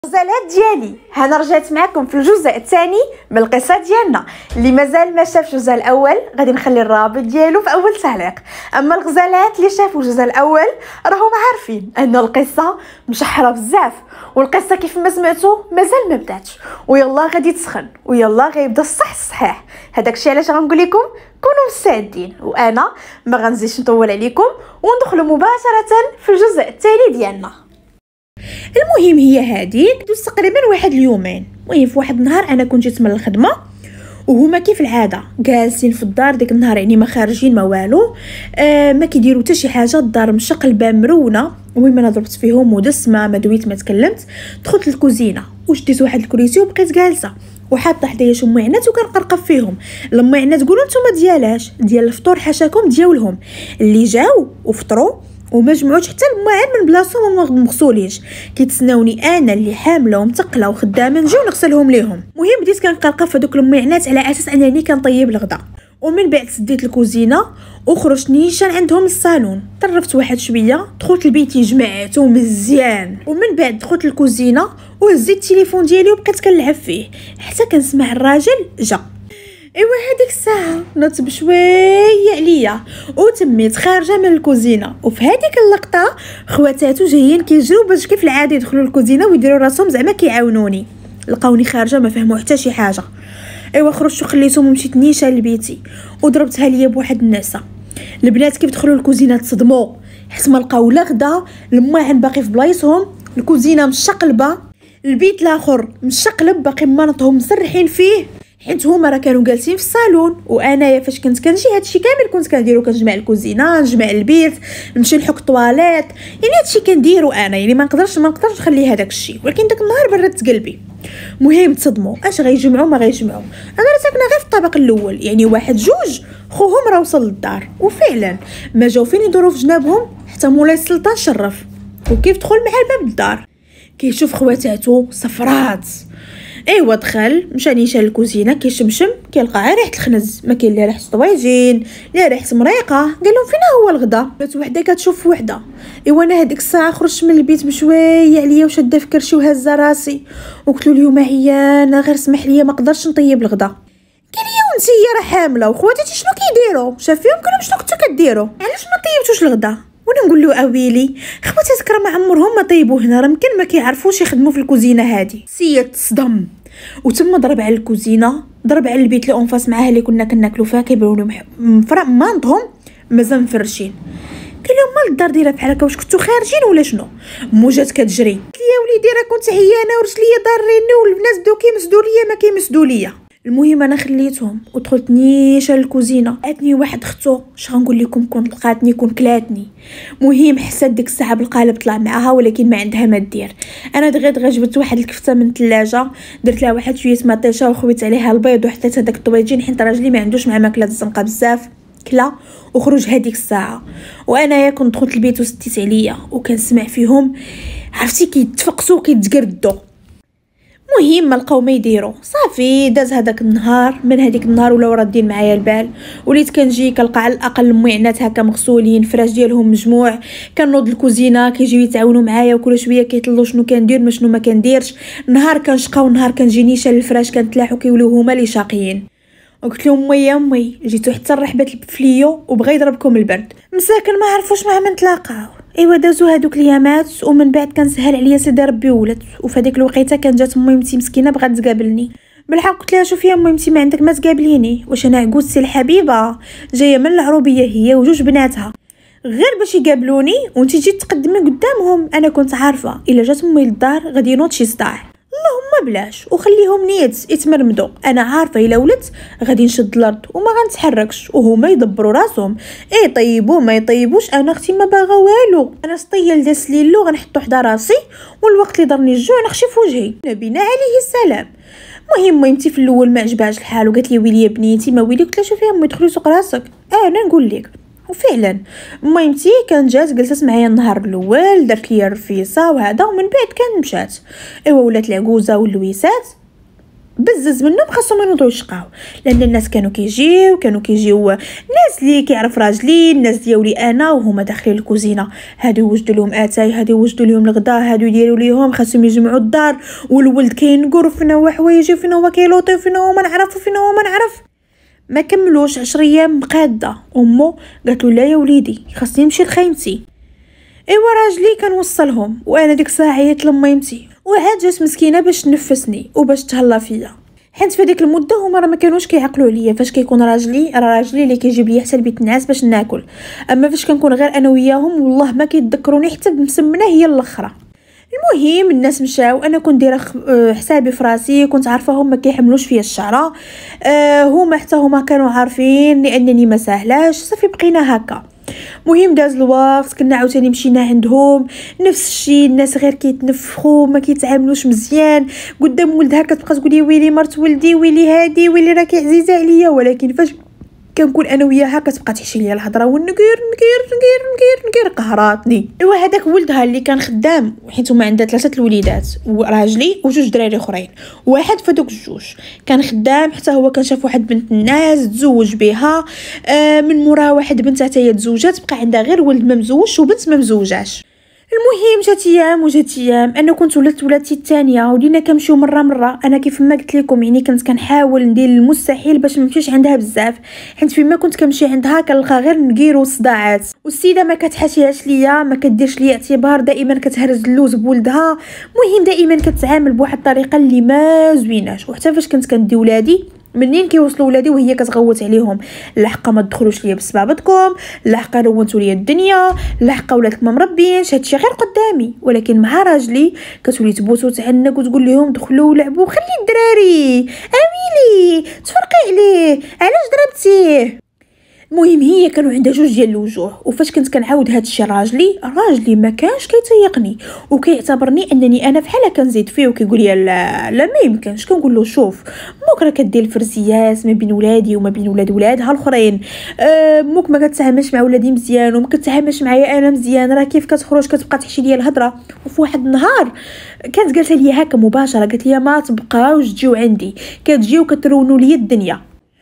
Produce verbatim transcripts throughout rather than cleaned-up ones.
الغزالات ديالي هنا رجعت معكم في الجزء الثاني من القصه ديالنا. اللي مازال ما شافش الجزء الاول غادي نخلي الرابط ديالو في اول تعليق. اما الغزالات اللي شافوا الجزء الاول راهم عارفين ان القصه مشحره بزاف، والقصه كيف ما سمعتوا مازال ما بداتش، ويلا غادي تسخن ويلا غيبدا الصح الصحيح. هذاك الشيء علاش غنقول لكم كونوا مستعدين، وانا ما غنزيدش نطول عليكم وندخلوا مباشره في الجزء الثاني ديالنا. المهم هي هذيك دوز تقريبا واحد اليومين. المهم في واحد النهار انا كنت جيت من الخدمه وهما كيف العاده جالسين في الدار ديك النهار، يعني ما خارجين ما والو، آه ما كيديروا حتى شي حاجه، الدار مشقلبه مرونه. المهم انا ضربت فيهم ودس ما ما دويت ما تكلمت، دخلت للكوزينه وشديت واحد الكريسي وبقيت جالسه وحاطه حدايا شي معنات وكنقرقب فيهم. المعنات تقولوا نتوما ديالاش ديال الفطور حاشاكم ديالهم اللي جاو وفطروا وما جمعوش حتى الماعن من بلاصتهم وما مغسولينش، كيتسناوني انا اللي حامله ومثقله وخدامه نجيو نغسلهم ليهم. المهم بديت كنقرقب في دوك المعنات على اساس انني كنطيب الغدا. ومن بعد سديت الكوزينه وخرجت نيشان عندهم الصالون، طرفت واحد شويه، دخلت لبيتي جمعته مزيان، ومن بعد دخلت الكوزينه وهزيت التليفون ديالي وبقيت كنلعب فيه حتى كنسمع الراجل جا. ايوا هذيك الساعه نط بشويه عليا وتميت خارجه من الكوزينه، وفي هذيك اللقطه خواتاتو جايين كيجروا باش كيف العاده يدخلوا الكوزينه ويديروا راسهم زعما كيعاونوني. لقاوني خارجه ما فهموا حتى شي حاجه. ايوا خرجت وخليتهم ومشيت نيشان لبيتي وضربتها ليا بواحد النعسه. البنات كيف دخلوا الكوزينه تصدموا حيت ما لقاو لا غدا، الماعن باقي في بلايصهم، الكوزينه مشقلبه، البيت الاخر مشقلب باقي مانطهم مسرحين فيه، حيت هما راه كانوا جالسين في الصالون. وانايا فاش كنت كنجي هادشي كامل كنت كنديرو، كنجمع الكوزينه نجمع البيت نمشي نحك الطواليت، يعني هادشي كنديرو انا، يعني ما نقدرش ما نقدرش نخلي هذاك الشيء. ولكن داك النهار بردت قلبي. مهم تصدموا اش غيجمعوا ما غيجمعوا، انا راه ساكنه غير في الطابق الاول، يعني واحد جوج خوهم راه وصل للدار. وفعلا ما جاو فين يدوروا في جنابهم حتى مولاي السلطان شرف. وكيف دخل مع الباب الدار كيشوف خواتاتو صفرات. ايوا دخل مشى نيشان الكوزينه كيشمشم كيلقى غير ريحه الخنز، ما كاين لا ريحه طواجين لا ريحه مريقه. قال لهم فين هو الغدا؟ بات وحده كتشوف وحده. ايوا انا هذيك الساعه خرجت من البيت بشويه عليا وشاده في كرشي وهزه راسي وقلت له اليوم عيانه غير سمح لي ما قدرش نطيب الغدا. قال لي وانتيا راه حامله وخواتاتي شنو كيديروا؟ شاف فيهم كلهم شنو كنتو كديروا، علاش ما طيبتوش الغدا؟ وانا نقول له اويلي خواتاتك راه ما عمرهم ما طيبوا هنا، راه يمكن ما كيعرفوش يخدموا في الكوزينه هذه. سير تصدم وتم ضرب على الكوزينه، ضرب على البيت اللي اونفاس معاه اللي كنا كناكلوا فيها كيبانوا مفرق مانطهم مازال مفرشين. قال لهم مال الدار دايره بحال هكا، واش كنتو خارجين ولا شنو؟ مو جات كتجري قالت لي يا وليدي راه كنت عيانه ورجليا ضاريني والبنات بداو كيمسدوا ليا ما كيمسدوا ليا. المهم انا خليتهم ودخلت نيشان الكوزينه. عاتني واحد اختو اش غنقول لكم، كون لقاتني كون كلاتني. مهم حسات ديك الساعه بالقالب طلع معاها ولكن ما عندها ما دير. انا دغيا دغيا جبت واحد الكفته من الثلاجه درت لها واحد شويه مطيشه وخويت عليها البيض وحطيت هذاك الطويجين حيت راجلي ما عندوش مع ماكله الزنقه بزاف كلا. وخرج هذيك الساعه وانا يا كنت دخلت البيت وستيت عليا وكنسمع فيهم عرفتي كيتفقسوا وكيتجردوا. مهم ما لقاو ما يديروا، صافي داز هذاك النهار. من هذيك النهار ولاو رادين معايا البال، وليت كنجي كنلقى على الاقل المعنات هكا مغسولين، فراش ديالهم مجموع، كنوض الكوزينه كيجيو يتعاونوا معايا وكل شويه كيطلوا شنو كندير ما شنو ما كنديرش. نهار كنشقى ونهار كنجي نيشان الفراش كنتلاحوا كيوليو هما اللي شاقيين. وقلت لهم امي يا امي جيتو حتى الرحبه الفليو وبغى يضربكم البرد، مساكن ما عرفوش مع من تلاقاو. ايوا دازو هادوك اليامات ومن بعد كان سهل عليا سيدي ربي ولد. وفي هذيك الوقيته كان جات ميمتي مسكينه بغات تقابلني. بالحق قلت لها شوفي يا ميمتي ما عندك ما تقابليني، واش انا عكوزتي الحبيبه جايه من العروبيه هي وجوج بناتها غير باش يقابلوني وانت جيت تقدمي قدامهم؟ انا كنت عارفه الا جات امي للدار غادي ينوض شي صداع. اللهم بلاش وخليهم نيت يتمرمدوا، انا عارفه الا ولدت غادي نشد الارض وما غنتحركش وهما يدبروا راسهم. اي طيبوا ما يطيبوش انا اختي ما باغا والو، انا سطيه لداس ليلو غنحطو حدا راسي والوقت اللي ضرني الجوع نخشي في وجهي. نبينا عليه السلام. المهم ميمتي في الاول ما عجبهاش الحال وقالت لي ويلي يا بنيتي ما ويلي. قلت لها شوفي امي دخلي سوق راسك اه انا نقول لك. وفعلا ميمتي كانت جات جلست معايا النهار الاول درت ليا الرفيصه وهذا، ومن بعد كان مشات. ايوا ولات العجوزه واللويسات بزز منهم خاصهم ينوضوا يشقاو، لان الناس كانوا كيجيو كانوا كيجيو الناس اللي كيعرف راجلي، الناس ديالي انا، وهما داخلين الكوزينه، هادو يوجدوا لهم اتاي، هادو يوجدوا لهم الغدا، هادو يديروا ليهم، خاصهم يجمعوا الدار، والولد كينقر فينا هو حوايجي، فينا هو كيلوطي، فينا هو ما نعرف، وفينا هو ما نعرف. ما كملوش عشر ايام مقاده امه قالت له لا يا وليدي خاصني نمشي لخيمتي. ايوا راجلي كان وصلهم، وانا ديك الساعه عيطت لميمتي وعاد جات مسكينه باش تنفسني وباش تهلا فيا، حيت في ديك المده هما راه ما كانوش كيعقلوا عليا. فاش كيكون راجلي راه راجلي اللي كيجيب لي حتى البيت النعاس باش ناكل، اما فاش كنكون غير انا وياهم والله ما كيتذكروني حتى بمسمنه هي الاخرى. المهم الناس مشاو، انا كنت دايره حسابي في راسي، كنت عارفه هما كيحملوش فيا الشعره، أه هما حتى هما كانوا عارفين لانني ما ساهلاش، صافي بقينا هكا. مهم داز الوقت، كنا عاوتاني مشينا عندهم نفس الشيء، الناس غير كيتنفخوا ما كيتعاملوش مزيان قدام ولدها، كتبقى تقولي ويلي مرت ولدي، ويلي هادي، ويلي راكي عزيزه عليا. ولكن فاش كنكون انا وياها كتبقى تحشي ليا الهضره والنكير نكير نكير نكير نكير قهراتني. ايوا هذاك ولدها اللي كان خدام، حيت هما عندها ثلاثه الوليدات وراجلي وجوج دراري اخرين، واحد فدوك الجوج كان خدام، حتى هو كان شاف واحد بنت الناس تزوج بها، آه من مورا واحد بنت حتى هي تزوجات، بقى عندها غير ولد ما مزوجش وبنت ما مزوجاش. المهم جات ايام وجات ايام، انا كنت ولدت ولادتي الثانيه ولينا كنمشيو مره مره. انا كيف ما قلت لكم يعني كنت كنحاول ندير المستحيل باش ما نمشيش عندها بزاف، حيت فيما كنت كنمشي عندها كنلقى غير نكير وصداعات، والسيده ما كتحاشيهاش ليا، ما كديرش ليا اعتبار، دائما كتهرج اللوز بولدها. مهم دائما كتعامل بواحد الطريقه اللي ما زويناش. وحتى فاش كنت كندي ولادي، منين كيوصلوا ولادي وهي كتغوت عليهم، لحقه ما تدخلوش ليا بسبابتكم، لحقه رونتوا ليا الدنيا، لحقه ولادك ما مربينش، هادشي غير قدامي. ولكن مع راجلي كتولي تبوس وتعنق وتقول لهم دخلوا ولعبوا، خلي الدراري اويلي تفرقي عليه، علاش ضربتيه. المهم هي كانوا عندها جوج ديال الوجوه. وفاش كنت كنعاود هادشي راجلي، راجلي ما كانش كيتيقني وكيعتبرني انني انا فحال كنزيد فيه، وكيقول لي لا لا ما يمكنش. كنقول له شوف موك راه كدير الفرزيات ما بين ولادي وما بين ولاد ولادها الاخرين، أه موك ما كتعاملش مع ولادي مزيان وما كتعاملش معايا انا مزيان، راه كيف كتخرج كتبقى تحشي ليا الهضره. وفي واحد النهار كانت قالت لي هكا مباشره، قالت لي ما تبقاوش تجيو عندي، كتجيو كترونوا لي الدنيا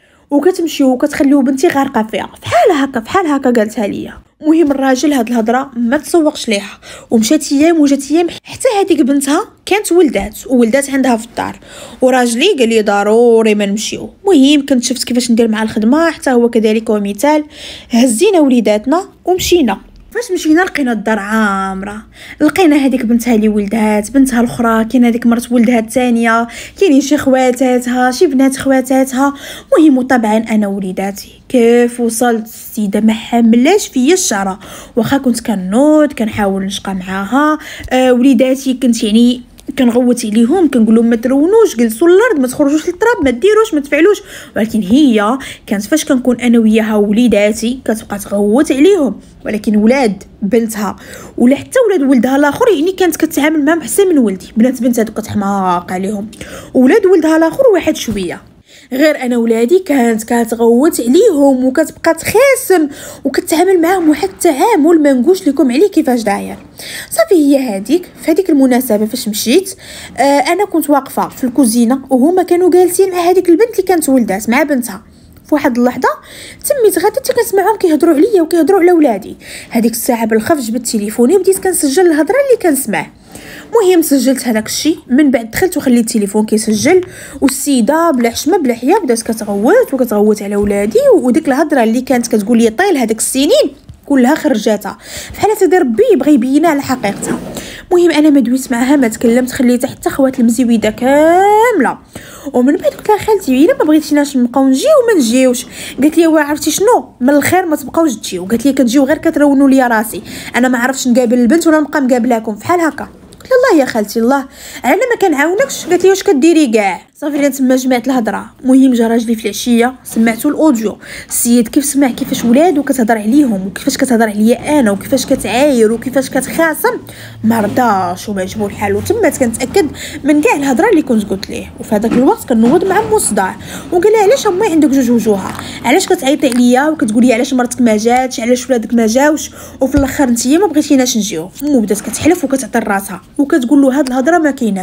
وكتمشيو وكتخليو بنتي غارقه فيها، فحال هكا فحال هكا قالتها ليا. المهم الراجل هاد الهضره ما تسوقش ليها، ومشات ايام وجات ايام حتى هذيك بنتها كانت ولدات وولدات عندها في الدار، وراجلي قال لي ضروري ما نمشيو. المهم كنت شفت كيفاش ندير مع الخدمه، حتى هو كذلك ومثال. هزينا وليداتنا ومشينا. فاش مشينا لقينا الدار عامره، لقينا هذيك بنتها اللي ولدات، بنتها الاخرى، كاين هذيك مرت ولدها الثانيه، كاينين شي خواتاتها، شي بنات خواتاتها. مهم طبعا انا وليداتي كيف وصلت السيده ما حاملاش فيا الشعره، واخا كنت كنوض كنحاول نشقى معاها. آه وليداتي كنت يعني كنغوت عليهم، كنقول لهم ما ترونوش، جلسوا الارض، ما تخرجوش للتراب، ما ديروش، ما تفعلوش. ولكن هي كانت فاش كنكون انا وياها وليداتي كتبقى تغوت عليهم. ولكن ولاد بنتها ولا حتى ولاد ولدها الاخر يعني كانت كتعامل معاهم احسن من ولدي. بنات بنت هذوك كتحماق عليهم، ولاد ولدها الاخر واحد شويه. غير انا ولادي كانت كتغوت عليهم وكتبقى تخاسم وكتعامل معاهم واحد التعامل ما نقولش لكم عليه كيفاش داير. صافي هي هذيك في هذيك المناسبه فاش مشيت، آه انا كنت واقفه في الكوزينه وهما كانوا جالسين مع هذيك البنت اللي كانت ولدات مع بنتها. في واحد اللحظه تميت غادي كنسمعهم كيهضروا عليا وكيهضروا على ولادي. هذيك الساعه بالخف جبت تليفوني وبديت كنسجل الهضره اللي كنسمع. مهم سجلت هذاك الشيء، من بعد دخلت وخليت التليفون كيسجل، والسيده بلا حشمه بلا حياه بدات كتغوت وكتغوت على ولادي. وديك الهضره اللي كانت كتقول لي طيل هذاك السنين كلها خرجاتها بحال سيدي ربي يبغي يبينها على حقيقتها. مهم انا ما دويت معها ما تكلمت، خليتها حتى خوات المزيوده كامله. ومن بعد قلت لها خالتي الا ما بغيتيناش نبقاو نجيو ما نجيوش. قالت لي وا عرفتي شنو من الخير ما تبقاوش تجيو. قالت لي كتجيو غير كترونوا لي راسي، انا ما عرفتش نقابل البنت ولا نبقى مقابلاكم فحال هكا. قلت الله يا خالتي الله على ما كنعاونكش. قالت لي واش كديري كاع؟ صافي لين تما جمعت الهضره. مهم جا راجلي في العشيه سمعتو الاوديو، السيد كيف سمع كيفاش ولادو كتهضر عليهم وكيفاش كتهضر عليا انا وكيفاش كتعاير وكيفاش كتخاصم، ما رضاش وما عجبو الحال. وتما كنتاكد من كاع الهضره اللي كنت قلت ليه. وفي هذاك الوقت كنوض مع مو صداع وقال لي علاش امي عندك جوج وجوها، علاش كتعيطي عليا وكتقولي علاش مرتك ما جاتش، علاش ولادك ما جاوش، وفي الاخر نتيا ما بغيتيناش نجيو. مو بدات كتحلف وكتعطي راسها وكتقول له هاد الهضره ما كايناش.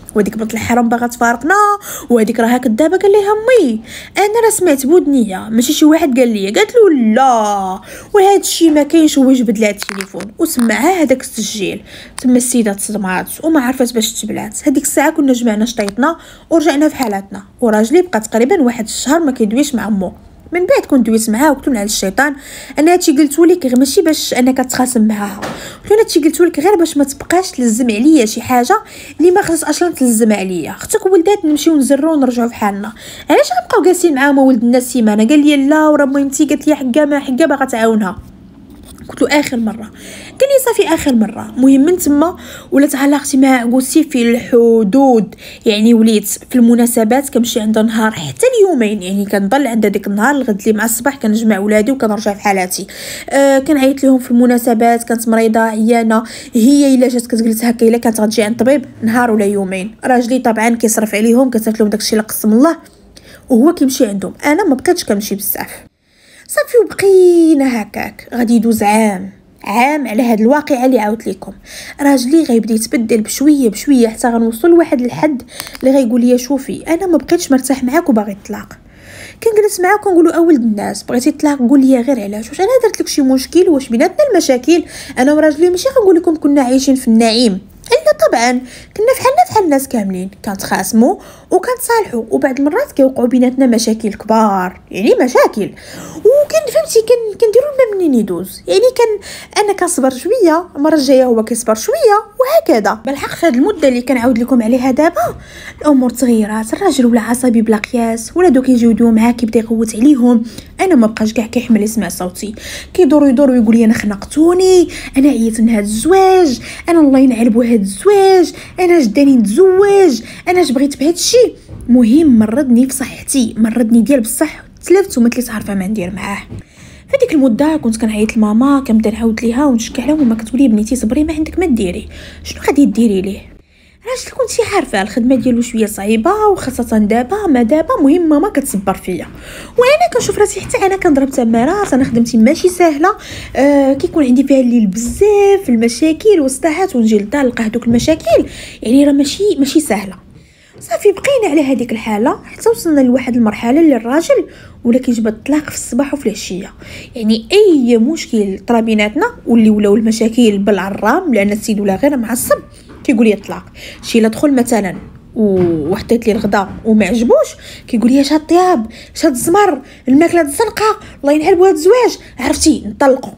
وهذيك بنت الحرام باغا تفارقنا، وهذيك راها كدابه. قال لها امي انا راه سمعت بودنيه ماشي شي واحد قال لي. قالت له لا وهذا الشيء ما كاينش، هو جبد لها التليفون وسمعها هذاك التسجيل. تما السيده تصدمات وما عرفات باش تبلات. هذيك الساعه كنا جمعنا شطيطنا ورجعنا في حالاتنا، وراجلي بقى تقريبا واحد الشهر ما كيدويش مع امو. من بعد كنت دويت معاه وقلت له على الشيطان انا هادشي قلت لك غير ماشي باش انا كتخاصم معاها، قلت له هادشي قلت لك غير باش ما تبقاش تلزم عليا شي حاجه اللي ما خصش اصلا تلزم عليا. اختك ولدات نمشيو نزرو ونرجعوا في حالنا، علاش غنبقاو جالسين معاهم ولد الناس سيمانه؟ قال لي لا وراه ميمتي قالت لي حقا ما حقا باغا تعاونها. قلت له اخر مره. قال لي صافي اخر مره. المهم من تما ولات علاقتي مع عكوسي في الحدود، يعني وليت في المناسبات كنمشي عندها نهار حتى اليومين، يعني كنضل عندها ديك النهار الغد لي مع الصباح كنجمع ولادي وكنرجع في حالاتي. آه كنعيط لهم في المناسبات، كانت مريضه عيانه هي الا جات كتجلس هكا الا كانت غتجي عند طبيب نهار ولا يومين. راجلي طبعا كيصرف عليهم كتصرف لهم داكشي اللي قسم الله وهو كيمشي عندهم. انا ما بقيتش كنمشي بزاف صافي وبقينا هكاك. غادي يدوز عام عام على هاد الواقعه اللي عاودت لكم. راجلي غيبدا يتبدل بشويه بشويه حتى غنوصل لواحد الحد اللي غيقول لي شوفي انا ما بقيتش مرتاح معاك وباغي الطلاق. كنجلس معاك ونقولوا اولد الناس بغيتي تطلق قول لي غير علاش، واش انا درت لك شي مشكل؟ واش بيناتنا المشاكل انا وراجلي؟ ماشي غنقول لكم كنا عايشين في النعيم، الا طبعا كنا فحالنا فحال الناس كاملين، كنتخاصموا وكنتصالحوا وبعض المرات كيوقعوا بيناتنا مشاكل كبار، يعني مشاكل وكان فهمتي كن كنديروا الماء منين يدوز. يعني كان انا كنصبر شويه، المره الجايه هو كيصبر شويه وهكذا. بالحق في هذه المده اللي كنعاود لكم عليها دابا الامور تغيرات. الراجل ولا عصبي بلا قياس، ولادو كيجيو معاه كيبدا يغوت عليهم. انا ما بقاش كاع كيحمل يسمع صوتي، كيدور يدور ويقول لي انا خنقتوني، انا عييت من هذا الزواج، انا الله ينعلبوا هذا الزواج، انا جداني نتزوج، انا اش بغيت بهذا الشيء. مهم مرضني في صحتي، مرضني ديال بصح تلفت وما تليت عارفه ما ندير معاه. فديك المده كنت كنعيط لماما كنبدا نعاود ليها ونشكي عليها وما كتقولي بنيتي صبري ما عندك ما ديري. شنو غادي ديري ليه؟ راجل كنتي عارفه الخدمه ديالو شويه صعيبه وخاصه دابا ما دابا. مهم ماما كتصبر فيا وانا كنشوف راسي حتى انا كنضرب تمارات. انا خدمتي ماشي سهله، آه كيكون عندي فيها الليل بزاف المشاكل والصحات ونجي للدار نلقى هذوك المشاكل، يعني راه ماشي ماشي سهله. صافي بقينا على هذيك الحاله حتى وصلنا لواحد المرحله اللي الراجل ولا كيجبد الطلاق في الصباح وفي العشيه. يعني اي مشكل طرا بيناتنا واللي ولاو المشاكل بالعرام لان السيد ولا غير معصب كيقول لي الطلاق. شي لا دخل مثلا وحطيت لي الغدا وما عجبوش كيقول لي شاد الطياب شاد الزمر الماكله الزنقه الله ينعلبوا هذا الزواج عرفتي نطلقوا.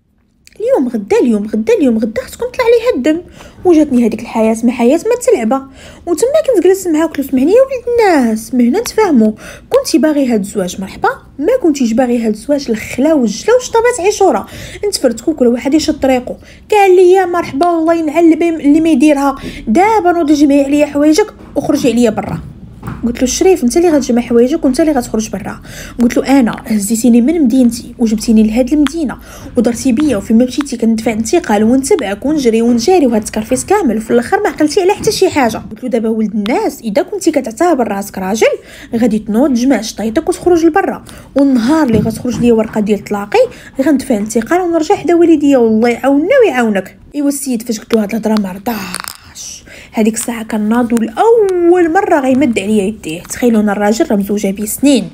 اليوم غدا اليوم غدا اليوم غدا خصكم طلع لي الدم. وجاتني هذيك الحياه ما حياه ما تلعبه. وتما كنت جلست معاه قلت له سمعني يا ولد الناس من هنا نتفاهموا، كنتي باغي هذا الزواج مرحبا، ما كنتيش باغي هذا الزواج الخلا والجلا وشطبات عشوره نتفرتكوا كل واحد يشد طريقه. قال لي مرحبا والله ينعل اللي ما يديرها، دابا نوض جمعي عليا حوايجك وخرجي عليا برا. قلت له الشريف انت اللي غتجمع حوايجك وانت اللي غتخرج برا. قلت له انا هزيتيني من مدينتي وجبتيني لهاد المدينه ودرتي بيا وفيما مشيتي كندفع انتقال ونتبعك ونجري ونجاري وهاد التكرفيس كامل وفي الاخر ما عقلتي على حتى شي حاجه. قلت له دابا ولد الناس اذا كنتي كتعتبر راسك راجل غادي تنوض تجمع شطيطك وتخرج لبرا، والنهار اللي غتخرج ليا ورقه ديال طلاقي غندفع انتقال ونرجع حدا والديا والله يعاوننا ويعاونك. ايوا السيد فاش قلت له هاد الهضره ما رضاش. هذيك الساعه كناض لاول مره غيمد عليا يديه. تخيلوا انا الراجل راه مزوجه بيه سنين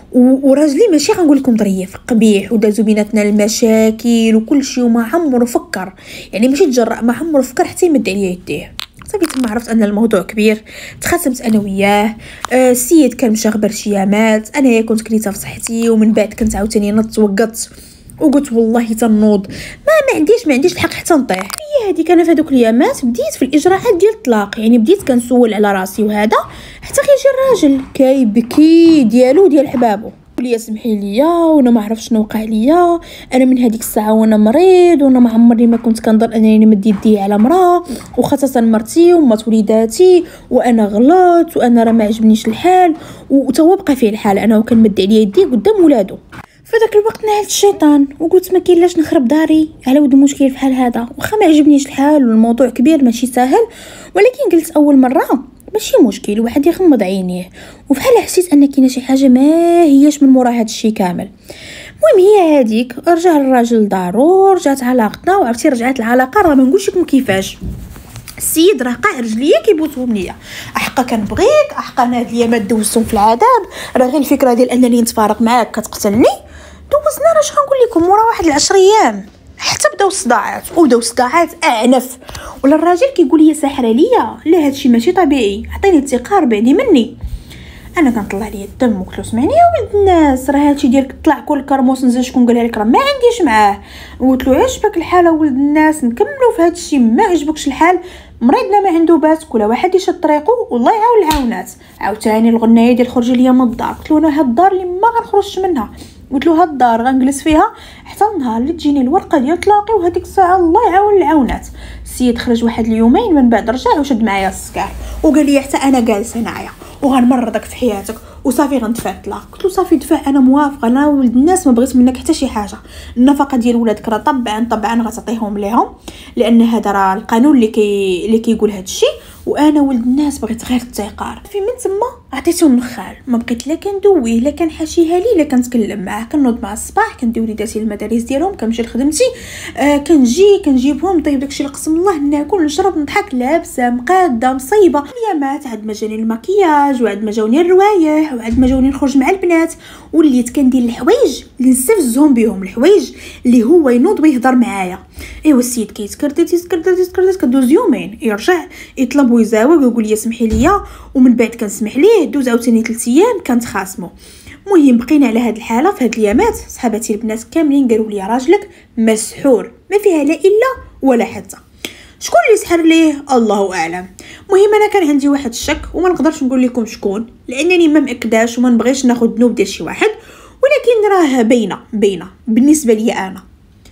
وراجلي ماشي غنقول لكم ظريف قبيح ودازو بيناتنا المشاكل وكل شيء وما عمره فكر، يعني ماشي تجرأ ما عمره فكر حتى يمد عليا يديه. صافي تما عرفت ان الموضوع كبير. تخاصمت انا وياه. آه السيد كان مشاغبر شيامات، انا كنت كريته في صحتي ومن بعد كنت عاوتاني نط وقت وقلت والله تنوض ما ما عنديش ما عنديش الحق حتى نطيح. هي هذيك انا في هذوك الايامات بديت في الاجراءات ديال الطلاق، يعني بديت كنسول على راسي وهذا حتى كيجي الراجل كيبكي ديالو ديال حبابو لي سمحي ليا وانا ما عرفش شنو وقع ليا. انا من هذيك الساعه وانا مريض وانا ما عمرني ما كنت كنظن انني نمد يدي على مراه وخاصه مرتي ومات وليداتي وانا غلط وانا راه ما عجبنيش الحال وتوا بقى فيه الحال انا وكنمد عليا يدي قدام ولادو. فداك الوقت نعلت الشيطان وقلت ما كاين لاش نخرب داري على ود مشكل بحال هذا، واخا ما عجبنيش الحال والموضوع كبير ماشي سهل، ولكن قلت اول مره ماشي مشكل واحد يغمض عينيه. وفحال حسيت ان كاينه شي حاجه ما هياش من مورا هذا الشيء كامل. المهم هي هذيك رجع الراجل لدارو رجعت علاقتنا وعرفتي رجعت العلاقه راه ما نقولش لكم كيفاش. السيد راه قاع رجليا كيبوسهم ليا. احقا كنبغيك، احقا انا هاد الايامات دوزتهم في العذاب، راه غير الفكره ديال انني نتفارق معاك كتقتلني. دوزنا راه شنو نقول لكم ورا واحد العشر ايام حتى بداو الصداعات، وبداو الصداعات اعنف. ولا الراجل كيقول لي ساحره ليا، لا هادشي ماشي طبيعي، عطيني التقار بعدي مني. انا كنطلع لي الدم وقلت له اسمعني يا ولد الناس، راه هادشي ديالك طلع كل كرموس نزل شكون قالها لك، راه ما عنديش معاه. قلت له عجبك الحال ولد الناس، نكملوا في هادشي، ما عجبكش الحال مريضنا ما عنده باس، كل واحد يشد طريقه والله يعاون العاونات. عاوتاني الغنايه ديال خرجي ليا من الدار، قلت له انا هاد الدار اللي ما غنخرجش منها، قلت له هاد الدار غنجلس فيها حتى النهار اللي تجيني الورقه ديال الطلاق، وهذيك الساعه الله يعاون العاونات. السيد خرج واحد اليومين من بعد رجع وشد معايا السكار وقال لي حتى انا جالس هنايا وغنمرضك في حياتك وصافي غندفع الطلاق. قلت له صافي دفع، انا موافقه، انا ولد الناس ما بغيت منك حتى شي حاجه. النفقه ديال ولادك راه طبعا طبعا غتعطيهم ليهم، لان هذا راه القانون اللي كي اللي كيقول هذا الشيء، وانا ولد الناس بغيت غير التقار. في من تما عطيته النخال، ما بقيت لا كندويه لا كنحاشيها لي لا كنتكلم معاه. كنوض مع الصباح كندير وليداتي للمدارس ديالهم، كنمشي لخدمتي، آه كنجي كنجيبهم نطيب داكشي اللي قسم الله، ناكل نشرب نضحك، لابسه مقاده مصيبه. اليامات عاد ما جاني المكياج، وعاد ما جاوني الروايح، وعاد ما جاوني نخرج مع البنات، وليت كندير الحوايج اللي نستفزهم بهم، الحوايج اللي هو ينوض ويهضر معايا. ايوا السيد كيتكردت يتكردت يتكردت، كدوز يومين يرجع يطلب ويزاوق ويقول لي سمحي لي، ومن بعد كنسمح ليه، دوز عاوتاني ثلاث ايام كنتخاصموا. المهم بقينا على هاد الحاله في هاد الايامات. صحاباتي البنات كاملين قالوا لي راجلك مسحور، ما فيها لا الا ولا حتى. شكون اللي سحر ليه الله اعلم. المهم انا كان عندي واحد الشك وما نقدرش نقول لكم شكون، لانني ما مأكداش وما نبغيش ناخذ ذنوب ديال شي واحد، ولكن راه باينه باينه بالنسبه لي انا.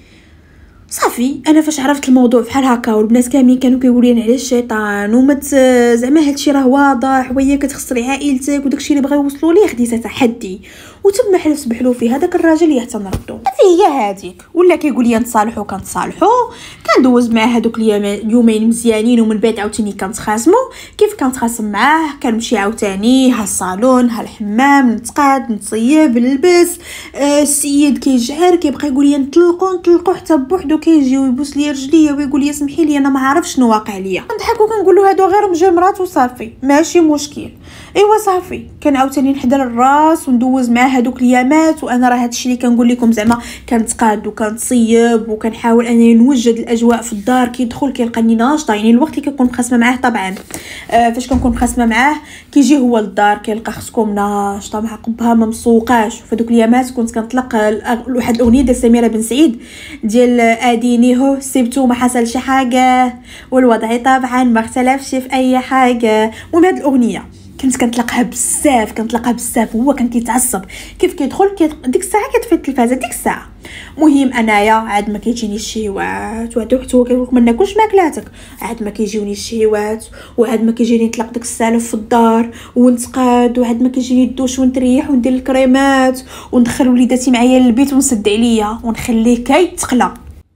صافي انا فاش عرفت الموضوع بحال هكا والبنات كاملين كانوا كيقولوا لي على الشيطان ومت زعما هادشي راه واضح وهي كتخسري عائلتك وداكشي اللي بغاو يوصلوا ليه، خديت تحدي وتم حلفت بحلوفي هذاك الراجل اللي حتى نردو. هذه هي هذيك، ولا كيقول لي نتصالحوا كنتصالحوا. كندوز معاه هذوك اليومين مزيانين، ومن بعد عاوتاني كنتخاصموا. كيف كنتخاصم معاه كنمشي عاوتاني ها الصالون ها الحمام، نتقاد نتصيب نلبس. آه السيد كيجعر كيبقى يقول لي نطلقوا نطلقوا، حتى بوحدو كيجي ويبوس لي رجليا ويقول لي سمحي لي انا ما عارفش شنو واقع ليا. نضحك وكنقول له هادو غير مجامرات وصافي ماشي مشكل. ايوا صافي كان عاوتاني نحضر الراس وندوز معاه هادوك اليامات، وانا راه هادشي اللي كنقول لكم زعما كنتقاد وكنصيب وكنحاول انني نوجد الاجواء في الدار. كيدخل كيلقاني ناشطه، يعني الوقت اللي كنكون مخاسمه معاه طبعا آه فاش كنكون مخاسمه معاه كيجي هو للدار كيلقى خصكم ناشطه مع قبها ما مسوقاش. فدوك اليامات كنت كنطلق واحد الاغنيه ديال سميره بن سعيد ديال اديني هو سبتو ما حصل شي حاجه والوضع طبعا ما اختلفش في اي حاجه. المهم هاد الاغنيه كنت كنطلقها بزاف كنطلقها بزاف وهو كان كيتعصب. كيف كيدخل كي ديك الساعه كتفي التلفازه ديك الساعه. مهم انايا عاد ما كيجينيش الشهوات، وعاد حتى هو كيقول ما ناكلش ماكلاتك، عاد ما كيجيوني الشهوات، وعاد ما كيجيني نطلق داك السالف في الدار ونتقاد، وعاد ما كيجيني الدوش ونتريح وندير الكريمات وندخل وليداتي معايا للبيت ونسد عليا ونخليه كيتقلى.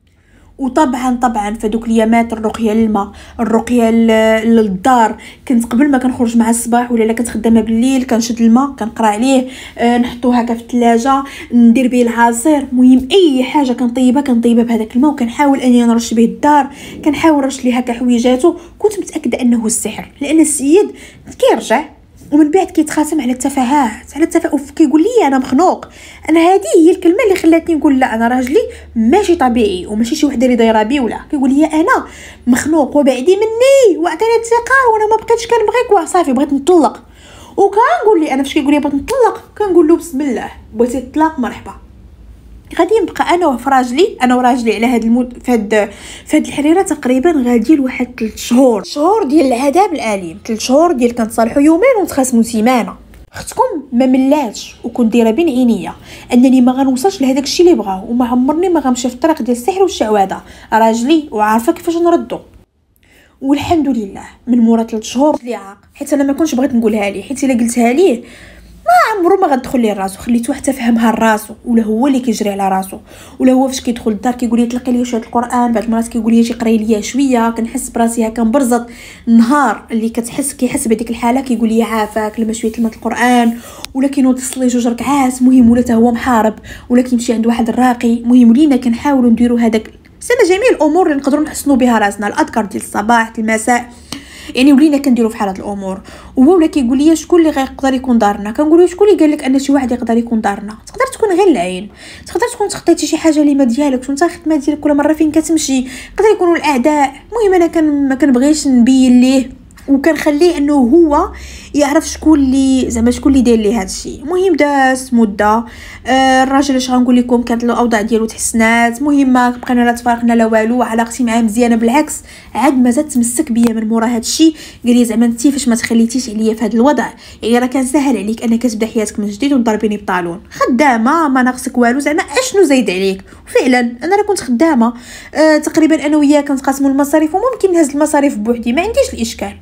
وطبعا طبعا فدوك اليامات الرقيه للماء الرقيه للدار، كنت قبل ما كنخرج مع الصباح ولا لا كنت خدامه بالليل كنشد الماء كنقرا عليه آه نحطوه هكا في الثلاجه ندير به العصير. مهم اي حاجه كنطيبها كنطيبها بهذاك الماء، وكنحاول اني نرش به الدار، كنحاول نرش ليه هكا حويجاتو. كنت متاكده انه السحر، لان السيد كيرجع ومن بعد كيتخاصم على التفاهات على التفاهات كيقول لي انا مخنوق. انا هذه هي الكلمه اللي خلاتني نقول لا انا راجلي ماشي طبيعي وماشي شي وحده اللي دايره بي ولا. كيقول لي انا مخنوق وبعدي مني واعطيني الثقه وانا ما بقيتش كنبغيك وصافي بغيت نطلق. وكنقول لي انا فاش كيقول لي بغيت نطلق كنقول له بسم الله بغيتي تطلق مرحبا. غادي نبقى انا وفراجلي انا وراجلي على هاد المود فهاد فهاد الحريره تقريبا غادي لواحد ثلاث شهور شهور ديال العذاب الاليم، ثلاث شهور ديال كنتصالحوا يومين ونتخاصموا سيمانه. اختكم ما ملاتش وكنت دايره بين عينيا انني ما غنوصلش لهداك الشيء اللي بغاو، وما عمرني ما غنمشي في الطريق ديال السحر والشعوذه. راجلي وعارفه كيفاش نردو، والحمد لله من مورا ثلاث شهور اللي عاق. حيت انا ما كنتش بغيت نقولها ليه، حيت الا قلتها ليه ما عمرو ما غتدخل ليه راسو، خليته حتى فهمها لراسو، ولا هو اللي كيجري على راسو، ولا هو فاش كيدخل الدار كيقول لي تلقي لي شويه القران، بعض المرات كيقول لي تقراي لي شويه. كنحس براسي هكا مبرزط. النهار اللي كتحس كيحس بهذيك الحاله كيقول لي عافاك لما شويه الماء القران، ولا كينوض يصلي جوج ركعات. مهم ولا حتى هو محارب ولا كيمشي عند واحد الراقي. مهم لينا كنحاولوا نديروا هذاك سما جميع الامور اللي نقدروا نحسنوا بها راسنا، الاذكار ديال الصباح المساء، يعني ولينا كنديروا في هاد الامور. وهو ولا كيقول لي شكون اللي غيقدر يكون دارنا، كنقول له شكون اللي قال لك ان شي واحد يقدر يكون دارنا؟ تقدر تكون غير العين، تقدر تكون تخطيتي شي حاجه اللي ما ديالكش وانت الخدمه ديالك كل مره فين كتمشي، يقدر يكونوا الاعداء. المهم انا كان ما كنبغيش نبين ليه وكنخليه انه هو يعرف شكون اللي زعما شكون اللي داير ليه هذا الشيء. المهم داز مده، آه الراجل اش غنقول لكم كانت الاوضاع ديالو تحسنات. المهم ما بقينا لا تفارقنا لا والو، علاقتي معاه مزيانه، بالعكس عاد مازال تمسك بيا من مورا هذا الشيء. قال لي زعما انت فاش ما تخليتيش عليا في هذا الوضع، يعني راه كان سهل عليك انك تبدا حياتك من جديد وتضربيني بطالون، خدامه ما ناقصك والو، زعما اشنو زايد عليك؟ وفعلا انا راه كنت خدامه، آه تقريبا انا وياه كنتقاسموا المصاريف وممكن نهز المصاريف بوحدي، ما عنديش الاشكال.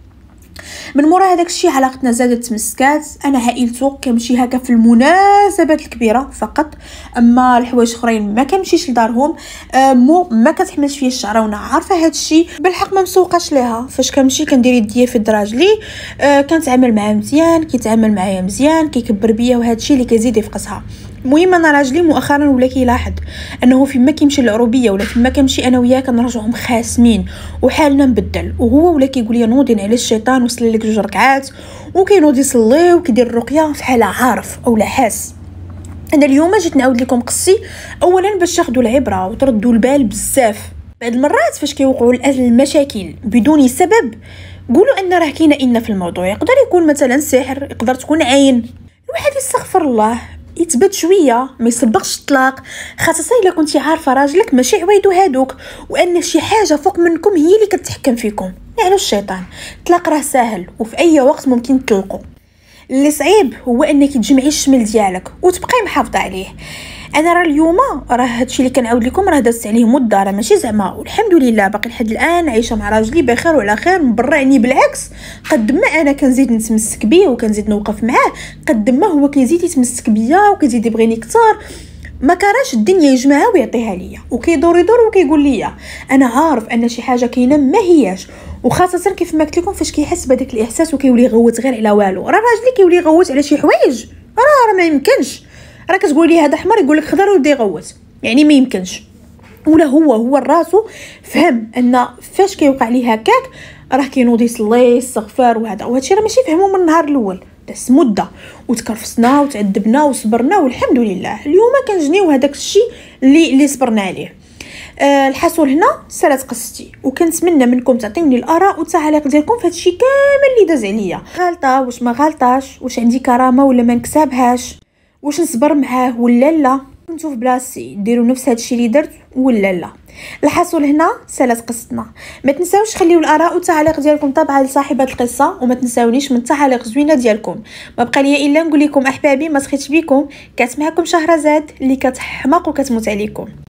من مورا هذاك الشيء علاقتنا زادت تمسكات. انا عائلته كنمشي هكا في المناسبات الكبيره فقط، اما الحوايج اخرين ما كنمشيش لدارهم. مو ما كتحملش فيا الشعره وانا عارفه هذا الشيء، بالحق ما مسوقاش ليها. فاش كنمشي كندير يديا في دراجلي، أه كنتعامل معاه مزيان، كيتعامل معايا مزيان، كيكبر بيا، وهذا الشيء اللي كيزيد يفقسها. المهم انا راجلي مؤخرا ولا كيلاحظ انه فيما كيمشي للعروبيه ولا فيما كنمشي انا وياه كنرجعوا مخاسمين وحالنا مبدل، وهو ولا كيقول لي نوضي على الشيطان وصلي لك جوج ركعات، وكينوض يصلي وكيدير الرقيه فحال عارف اولا حاس. انا اليوم جيت نعاود لكم قصي اولا باش تاخذوا العبره وتردوا البال بزاف. بعض المرات فاش كيوقعوا المشاكل بدون سبب قولوا ان راه كاينه ان في الموضوع، يقدر يكون مثلا سحر، يقدر تكون عين. الواحد يستغفر الله، يتبت شويه، ما يسبقش الطلاق، خاصه الا كنتي عارفه راجلك ماشي عوايدو هادوك وان شي حاجه فوق منكم هي اللي كتحكم فيكم. نعلو الشيطان، الطلاق راه ساهل وفي اي وقت ممكن تطلقوا. اللي صعيب هو انك تجمعي الشمل ديالك وتبقاي محافظه عليه. انا راه اليوم راه هادشي اللي كنعاود لكم راه دازت عليه مده، راه ماشي زعما، والحمد لله باقي لحد الان عايشه مع راجلي بخير وعلى خير، مبرعني. بالعكس قد ما انا كنزيد نتمسك بيه وكنزيد نوقف معاه، قد ما هو كيزيد يتمسك بيا وكيزيد يبغيني كثر. ما كراش الدنيا يجمعها ويعطيها ليا، وكيدور يدور وكيقول ليا انا عارف ان شي حاجه كاينه ما هياش. وخاصه كيف ما قلت لكم فاش كيحس بهذاك الاحساس وكيولي يغوت غير على والو. راه راجلي كيولي يغوت على شي حوايج راه راه ما يمكنش. راه كتقول لي هذا احمر يقول لك خضر ويبدا يغوت، يعني ما يمكنش. ولا هو هو راسو فهم ان فاش كيوقع ليه هكاك راه كينوض يصلي يستغفر وهذا، وهادشي راه ماشي فهمو من النهار الاول، داز مده وتكرفسنا وتعذبنا وصبرنا والحمد لله اليوم كنجنيو هذاك الشيء اللي اللي صبرنا عليه. أه الحصول هنا سالات قصتي، وكنتمنى منكم تعطيوني الاراء والتعاليق ديالكم في هادشي كامل اللي داز عليا. غلطه واش ما غلطاش، واش عندي كرامه ولا ما نكسبهاش، واش نصبر معاه ولا لا، كنتو في بلاصتي ديروا نفس هادشي اللي درت ولا لا. الحصول هنا سالات قصتنا. ما تنساوش خليو الاراء والتعاليق ديالكم طبعا لصاحبه القصه، وما تنساونيش من التعاليق زوينه ديالكم. ما بقى ليا الا نقول لكم احبابي ما سخيتش بكم، كانت معكم شهرزاد اللي كتحماق وكتموت عليكم.